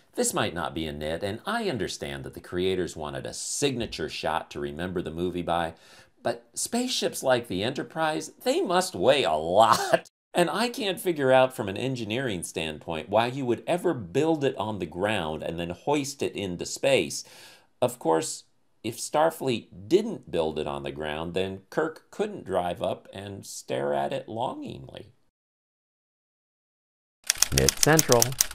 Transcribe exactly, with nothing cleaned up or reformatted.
This might not be a nit, and I understand that the creators wanted a signature shot to remember the movie by, but spaceships like the Enterprise, they must weigh a lot. And I can't figure out from an engineering standpoint why you would ever build it on the ground and then hoist it into space. Of course, if Starfleet didn't build it on the ground, then Kirk couldn't drive up and stare at it longingly. Nit Central.